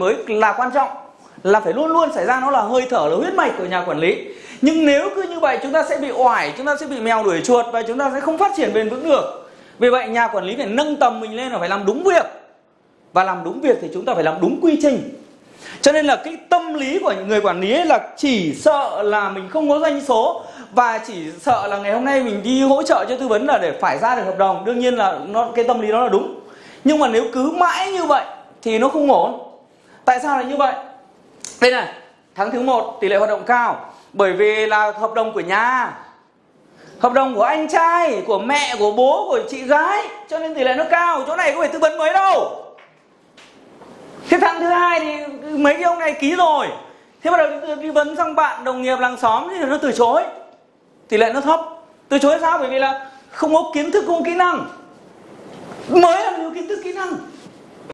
mới là quan trọng, là phải luôn luôn xảy ra, nó là hơi thở, là huyết mạch của nhà quản lý. Nhưng nếu cứ như vậy chúng ta sẽ bị oải, chúng ta sẽ bị mèo đuổi chuột và chúng ta sẽ không phát triển bền vững được. Vì vậy nhà quản lý phải nâng tầm mình lên, là phải làm đúng việc. Và làm đúng việc thì chúng ta phải làm đúng quy trình. Cho nên là cái tâm lý của người quản lý ấy là chỉ sợ là mình không có doanh số, và chỉ sợ là ngày hôm nay mình đi hỗ trợ cho tư vấn là để phải ra được hợp đồng. Đương nhiên là cái tâm lý đó là đúng. Nhưng mà nếu cứ mãi như vậy thì nó không ổn. Tại sao lại như vậy? Đây này, tháng thứ 1 tỷ lệ hoạt động cao, bởi vì là hợp đồng của nhà, hợp đồng của anh trai, của mẹ, của bố, của chị gái, cho nên tỷ lệ nó cao. Chỗ này có phải tư vấn mới đâu. Thế tháng thứ 2 thì mấy cái ông này ký rồi, thế bắt đầu đi vấn sang bạn đồng nghiệp làng xóm thì nó từ chối, tỷ lệ nó thấp. Từ chối sao? Bởi vì là không có kiến thức, không có kỹ năng. Mới là nhiều kiến thức kỹ năng.